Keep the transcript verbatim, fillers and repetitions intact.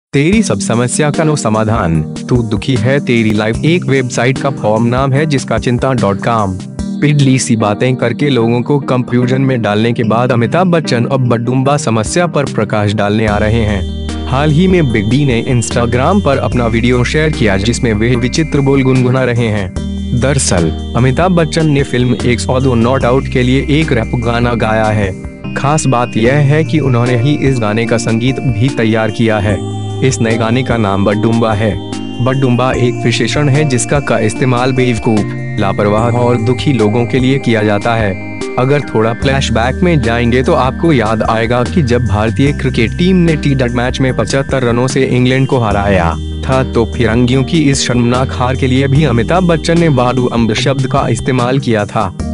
तेरी सब समस्या का नो समाधान। तू दुखी है, तेरी लाइफ एक वेबसाइट का फॉर्म नाम है जिसका चिंता डॉट कॉम। पिछली सी बातें करके लोगों को कंफ्यूजन में डालने के बाद अमिताभ बच्चन अब बडुम्बा समस्या पर प्रकाश डालने आ रहे हैं। हाल ही में बिग बी ने इंस्टाग्राम पर अपना वीडियो शेयर किया जिसमें वे विचित्र बोल गुनगुना रहे हैं। दरअसल अमिताभ बच्चन ने फिल्म एक सौ दो नॉट आउट के लिए एक रैप गाना गाया है। खास बात यह है कि उन्होंने ही इस गाने का संगीत भी तैयार किया है। इस नए गाने का नाम बडुम्बा है। बडुम्बा एक विशेषण है जिसका का इस्तेमाल बेवकूफ, लापरवाह और दुखी लोगों के लिए किया जाता है। अगर थोड़ा फ्लैशबैक में जाएंगे तो आपको याद आएगा कि जब भारतीय क्रिकेट टीम ने टी ट्वेंटी मैच में पचहत्तर रनों से इंग्लैंड को हराया था तो फिरंगियों की इस शर्मनाक हार के लिए भी अमिताभ बच्चन ने बाडू अम्ब शब्द का इस्तेमाल किया था।